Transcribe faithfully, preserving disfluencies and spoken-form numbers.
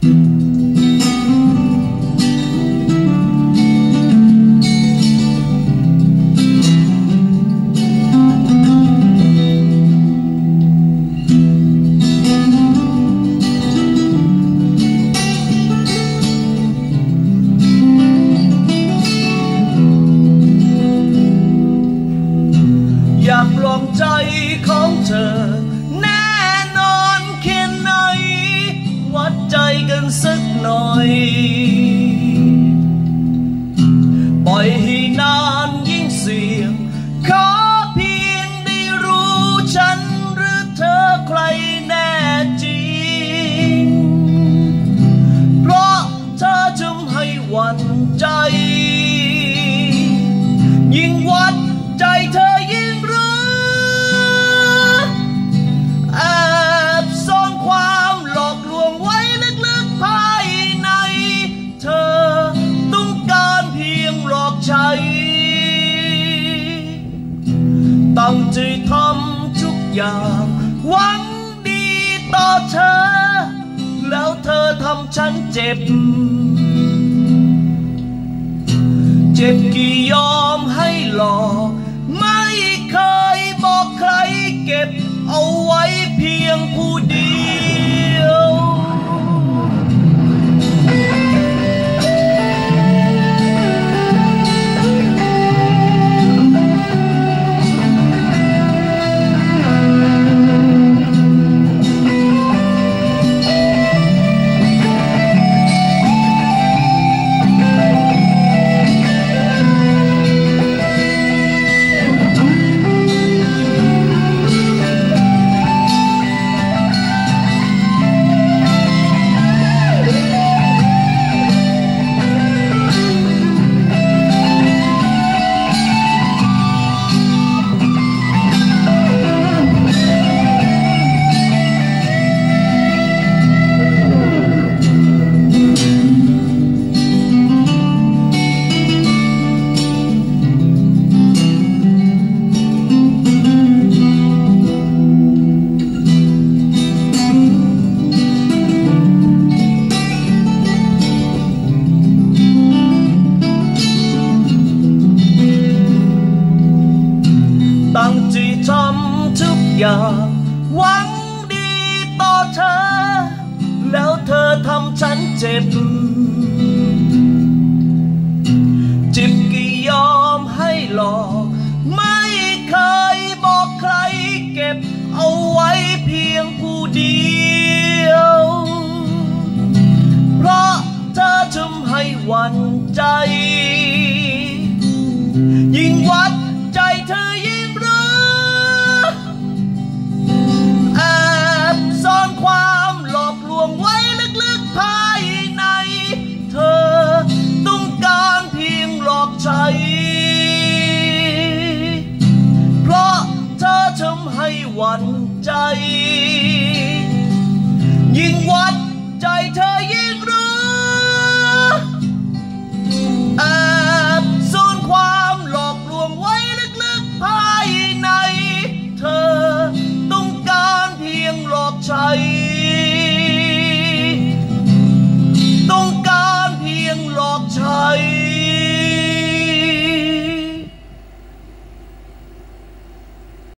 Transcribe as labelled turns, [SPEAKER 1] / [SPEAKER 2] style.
[SPEAKER 1] อยากลองใจของเธอแน่นอนแค่ไหนวัดใจกันสักหน่อยปล่อยให้นานยิ่งเสี่ยงขอเพียงได้รู้ฉันหรือเธอใครแน่จริงเพราะเธอทำให้หวั่นใจยิ่งวัดใจเธอยิ่งแอบซ่อนความหลอกลวงไว้ลึกๆภายในเธอต้องการเพียงหลอกใช้ตั้งใจทำทุกอย่างหวังดีต่อเธอแล้วเธอทำฉันเจ็บเจ็บกี่ยอมให้หลอกไม่เคยบอกใครเก็บเอาไว้เพียงผู้เดียวตั้งใจทำทุกอย่างหวังดีต่อเธอแล้วเธอทำฉันเจ็บเจ็บกี่ยอมให้หลอกไม่เคยบอกใครเก็บเอาไว้เพียงผู้เดียวเพราะเธอทำให้หวั่นใจยิ่งวัดใจเธอยิ่งแอบซ่อนความหลอกลวงไว้ลึกๆภายในเธอต้องการเพียงหลอกใช้เพราะเธอทำให้หวั่นใจยิ่งวัดใจเธอ